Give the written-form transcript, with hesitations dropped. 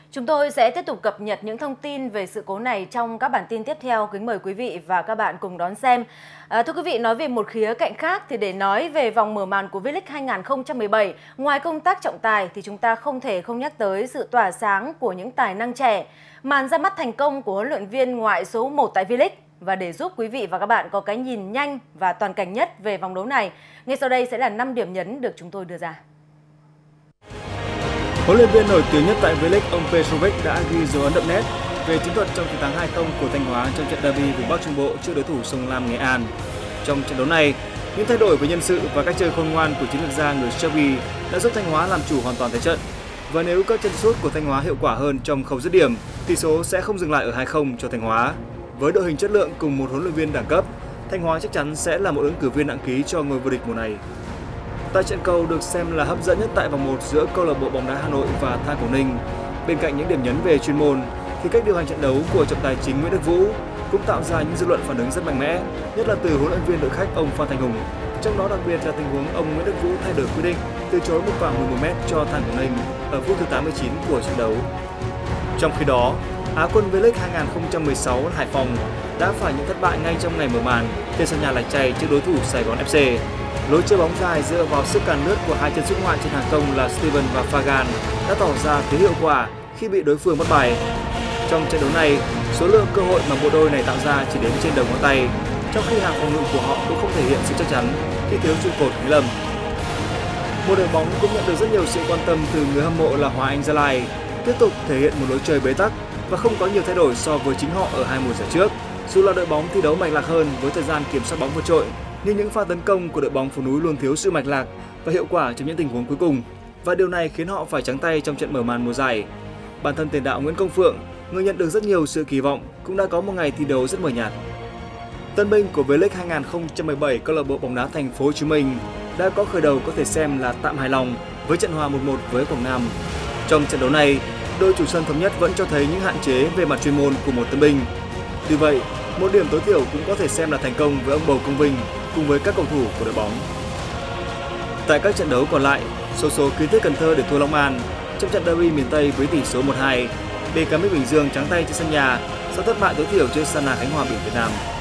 Chúng tôi sẽ tiếp tục cập nhật những thông tin về sự cố này trong các bản tin tiếp theo. Kính mời quý vị và các bạn cùng đón xem. Thưa quý vị, nói về một khía cạnh khác thì để nói về vòng mở màn của V-League 2017, ngoài công tác trọng tài thì chúng ta không thể không nhắc tới sự tỏa sáng của những tài năng trẻ. Màn ra mắt thành công của huấn luyện viên ngoại số 1 tại V-League. Và để giúp quý vị và các bạn có cái nhìn nhanh và toàn cảnh nhất về vòng đấu này, ngay sau đây sẽ là 5 điểm nhấn được chúng tôi đưa ra. Huấn luyện viên nổi tiếng nhất tại V-League, ông Petrovic đã ghi dấu ấn đậm nét về chiến thuật trong chiến thắng 2-0 của Thanh Hóa trong trận derby vùng Bắc Trung Bộ trước đối thủ Sông Lam Nghệ An. Trong trận đấu này, những thay đổi về nhân sự và cách chơi khôn ngoan của chiến lược gia người Serbia đã giúp Thanh Hóa làm chủ hoàn toàn thế trận. Và nếu các chân sút của Thanh Hóa hiệu quả hơn trong khâu dứt điểm, tỷ số sẽ không dừng lại ở 2-0 cho Thanh Hóa. Với đội hình chất lượng cùng một huấn luyện viên đẳng cấp, Thanh Hóa chắc chắn sẽ là một ứng cử viên nặng ký cho ngôi vô địch mùa này. Tại trận cầu được xem là hấp dẫn nhất tại vòng 1 giữa câu lạc bộ bóng đá Hà Nội và Than Quảng Ninh, bên cạnh những điểm nhấn về chuyên môn thì cách điều hành trận đấu của trọng tài chính Nguyễn Đức Vũ cũng tạo ra những dư luận phản ứng rất mạnh mẽ, nhất là từ huấn luyện viên đội khách ông Phan Thanh Hùng. Trong đó đặc biệt là tình huống ông Nguyễn Đức Vũ thay đổi quyết định từ chối một vòng 11m cho Than Quảng Ninh ở phút thứ 89 của trận đấu. Trong khi đó, Á quân V-League 2016 Hải Phòng đã phải nhận thất bại ngay trong ngày mở màn trên sân nhà Lạch Tray trước đối thủ Sài Gòn FC. Lối chơi bóng dài dựa vào sức càn lướt của hai chân sút ngoại trên hàng công là Steven và Fagan đã tỏ ra thiếu hiệu quả khi bị đối phương mất bài. Trong trận đấu này, số lượng cơ hội mà bộ đôi này tạo ra chỉ đến trên đầu ngón tay, trong khi hàng phòng ngự của họ cũng không thể hiện sự chắc chắn khi thiếu trụ cột Lý Lâm. Một đội bóng cũng nhận được rất nhiều sự quan tâm từ người hâm mộ là Hòa Anh Gia Lai, tiếp tục thể hiện một lối chơi bế tắc và không có nhiều thay đổi so với chính họ ở hai mùa giải trước. Dù là đội bóng thi đấu mạch lạc hơn với thời gian kiểm soát bóng vượt trội, nhưng những pha tấn công của đội bóng phố núi luôn thiếu sự mạch lạc và hiệu quả trong những tình huống cuối cùng, và điều này khiến họ phải trắng tay trong trận mở màn mùa giải. Bản thân tiền đạo Nguyễn Công Phượng, người nhận được rất nhiều sự kỳ vọng, cũng đã có một ngày thi đấu rất mờ nhạt. Tân binh của V-League 2017 câu lạc bộ bóng đá Thành phố Hồ Chí Minh đã có khởi đầu có thể xem là tạm hài lòng với trận hòa 1-1 với Quảng Nam. Trong trận đấu này, đội chủ sân Thống Nhất vẫn cho thấy những hạn chế về mặt chuyên môn của một tân binh. Tuy vậy, một điểm tối thiểu cũng có thể xem là thành công với ông Bầu Công Vinh cùng với các cầu thủ của đội bóng. Tại các trận đấu còn lại, xổ số kiến thiết Cần Thơ để thua Long An trong trận derby miền Tây với tỷ số 1-2. BKMX Bình Dương trắng tay trên sân nhà sau thất bại tối thiểu trước Sana Khánh Hòa Biển Việt Nam.